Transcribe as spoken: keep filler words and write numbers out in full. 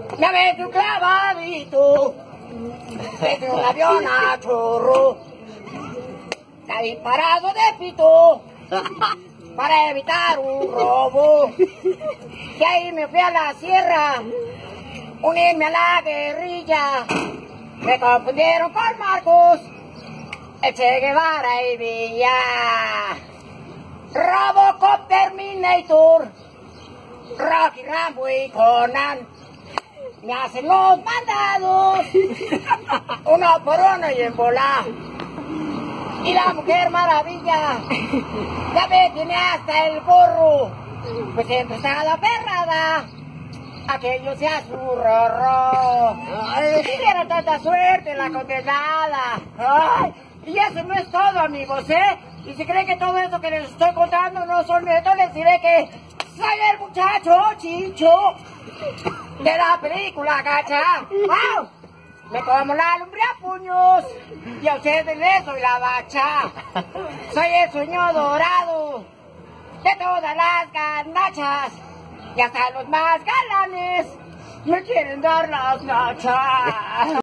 Ya ves tu clavadito, desde un avión a chorro, está disparado de pito, para evitar un robo. Y ahí me fui a la sierra, unirme a la guerrilla, me confundieron con Marcos, el Che Guevara y Villa. Robocop, Terminator, Rocky, Rambo y Conan me hacen los mandados, uno por uno y en bola. Y la Mujer Maravilla ya me tiene hasta el gorro, pues empezada perrada, aquello sea su rorro. Si diera tanta suerte la condenada. Ay, y eso no es todo, amigos, ¿eh? Y si creen que todo esto que les estoy contando no son netos, les diré que soy el muchacho Chincho de la película, ¿cacha? ¡Wow! Me como la lumbre a puños y a ustedes les doy la bacha. Soy el sueño dorado de todas las garnachas y hasta los más galanes me quieren dar las nachas.